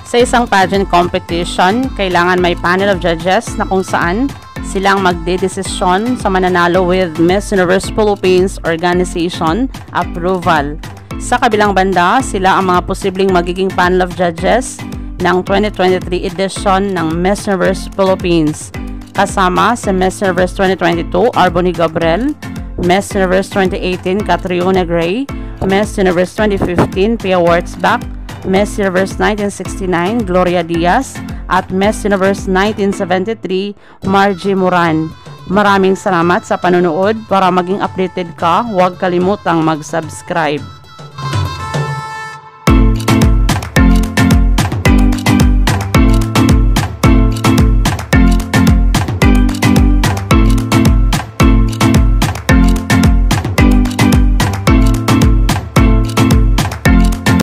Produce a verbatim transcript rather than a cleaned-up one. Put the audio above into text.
Sa isang pageant competition, kailangan may panel of judges na kung saan silang magdedesisyon sa mananalo with Miss Universe Philippines Organization approval. Sa kabilang banda, sila ang mga posibleng magiging panel of judges ng twenty twenty-three edition ng Miss Universe Philippines. Kasama si Miss Universe twenty twenty-two, Arboni Gabriel, Miss Universe twenty eighteen, Catriona Gray, Miss Universe twenty fifteen, Pia Wurtzbach, Miss Universe nineteen sixty-nine, Gloria Diaz, at Miss Universe nineteen seventy-three, Margie Moran. Maraming salamat sa panonood. Para maging updated ka, huwag kalimutang mag-subscribe.